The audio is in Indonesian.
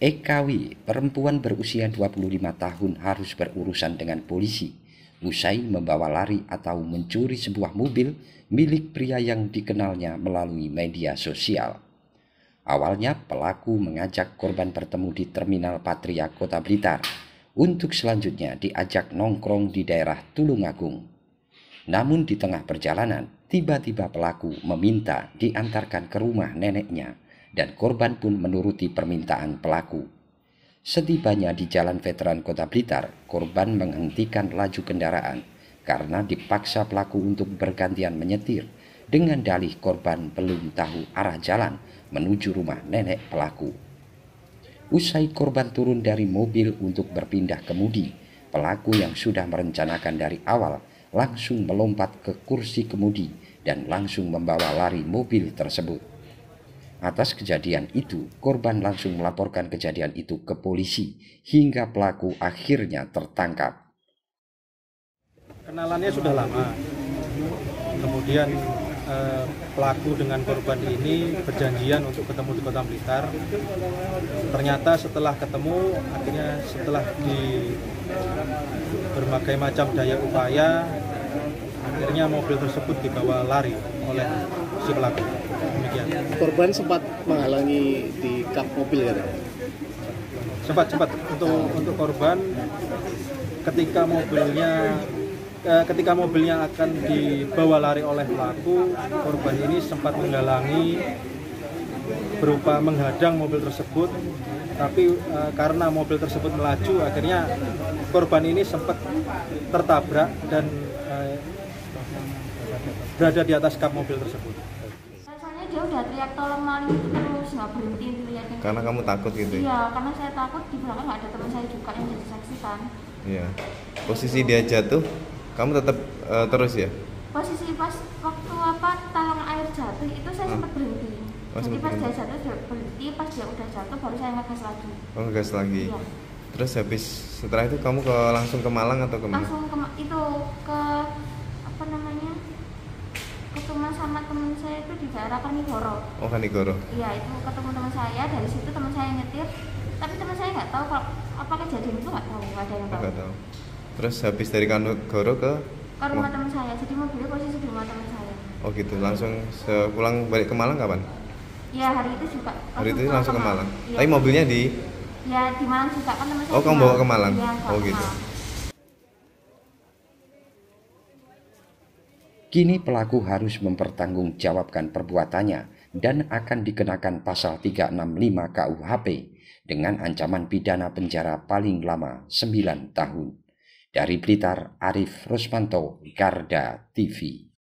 EKW, perempuan berusia 25 tahun harus berurusan dengan polisi usai membawa lari atau mencuri sebuah mobil milik pria yang dikenalnya melalui media sosial. Awalnya pelaku mengajak korban bertemu di Terminal Patria Kota Blitar untuk selanjutnya diajak nongkrong di daerah Tulungagung. Namun di tengah perjalanan, tiba-tiba pelaku meminta diantarkan ke rumah neneknya dan korban pun menuruti permintaan pelaku. Setibanya di Jalan Veteran Kota Blitar, korban menghentikan laju kendaraan karena dipaksa pelaku untuk bergantian menyetir dengan dalih korban belum tahu arah jalan menuju rumah nenek pelaku. Usai korban turun dari mobil untuk berpindah kemudi, pelaku yang sudah merencanakan dari awal langsung melompat ke kursi kemudi dan langsung membawa lari mobil tersebut. Atas kejadian itu, korban langsung melaporkan kejadian itu ke polisi hingga pelaku akhirnya tertangkap. Kenalannya sudah lama. Kemudian pelaku dengan korban ini berjanjian untuk ketemu di Kota Blitar. Ternyata setelah ketemu, akhirnya setelah di berbagai macam daya upaya, akhirnya mobil tersebut dibawa lari oleh si pelaku. Demikian. Korban sempat menghalangi di kap mobil ya? Sempat untuk korban ketika mobilnya akan dibawa lari oleh pelaku, korban ini sempat menghalangi berupa menghadang mobil tersebut, tapi karena mobil tersebut melaju, akhirnya korban ini sempat tertabrak dan berada di atas kap mobil tersebut. Soalnya dia udah teriak tolong maling itu terus nggak berhenti teriaknya. Karena kamu takut gitu? Iya, karena saya takut di belakang nggak ada teman saya juga yang jadi saksi kan. Iya. Posisi dia jatuh, kamu tetap terus ya? Posisi pas waktu talang air jatuh itu saya sempat berhenti. Jadi pas dia jatuh dia berhenti, pas dia udah jatuh baru saya ngegas lagi. Oh, ngegas lagi. Iya. Terus habis setelah itu kamu langsung ke Malang atau ke mana? Langsung ke ketemu sama teman saya itu di daerah Kanigoro. Oh, Kanigoro. Iya, itu ketemu teman saya, dari situ teman saya nyetir, tapi teman saya nggak tahu kalau apa kejadian itu, nggak ada yang tahu. Nggak tahu. Terus habis dari Kanigoro ke rumah teman saya, jadi mobilnya posisi di rumah teman saya. Oh gitu, langsung pulang balik ke Malang kapan? Iya, hari itu juga. Hari itu langsung ke Malang. Ya. Tapi mobilnya di? Ya, di Malang juga kan teman saya. Oh, kamu bawa ke Malang? Ya, oh gitu. Kini pelaku harus mempertanggungjawabkan perbuatannya dan akan dikenakan pasal 365 KUHP dengan ancaman pidana penjara paling lama 9 tahun. Dari Blitar, Arif Rusmanto, Garda TV.